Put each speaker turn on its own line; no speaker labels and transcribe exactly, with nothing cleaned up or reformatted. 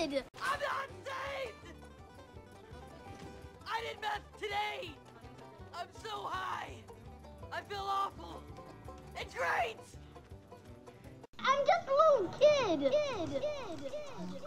kid!
I'm not saved! I did meth today! I'm so high! I feel awful! It's great!
I'm just a little kid! Kid! Kid! Kid!